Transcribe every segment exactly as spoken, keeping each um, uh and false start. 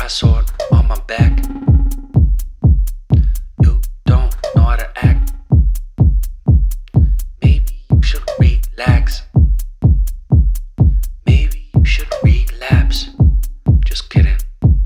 brass sword on my back. You don't know how to act. Maybe you should relax. Maybe you should relapse. Just kidding.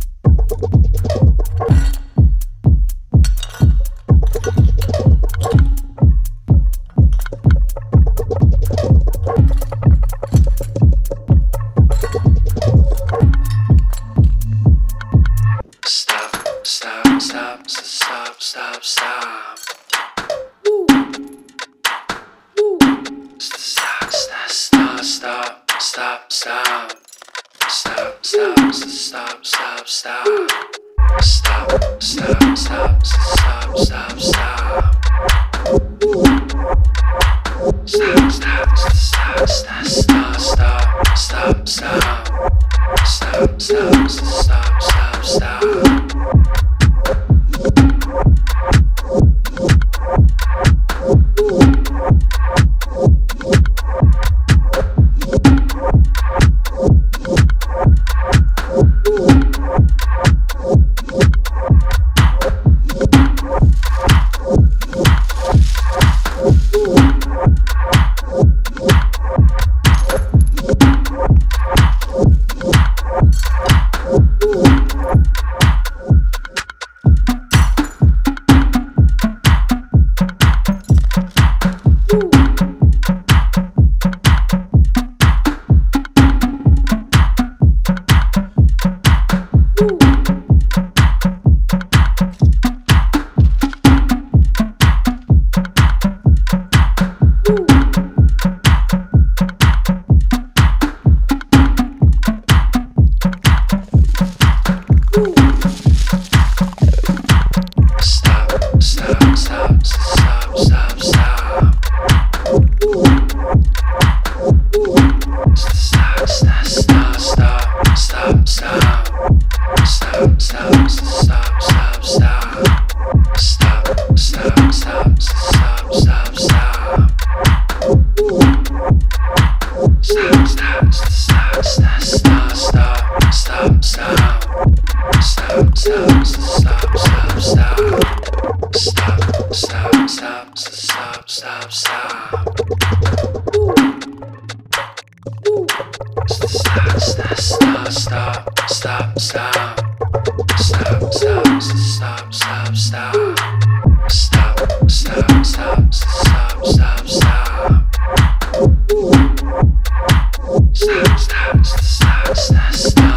Stop, stop, stop, stop, stop, stop. Woo. Woo. Stop, stop, stop, stop, stop, stop. Stop, stop, stop, stop, stop. Stop, stop, stop, stop, stop, stop. Stop, stop, stop, stop, stop, stop, stop, stop. Stop, stop, stop, stop, stop. Stop, stop, stop, stop, stop.